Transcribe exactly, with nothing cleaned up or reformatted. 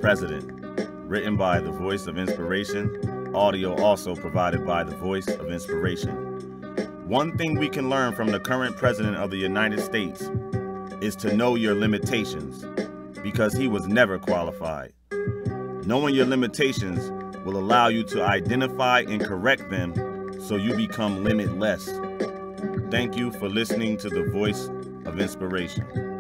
President, written by The Voice of Inspiration, audio also provided by The Voice of Inspiration. One thing we can learn from the current President of the United States is to know your limitations, because he was never qualified. Knowing your limitations will allow you to identify and correct them so you become limitless. Thank you for listening to The Voice of Inspiration.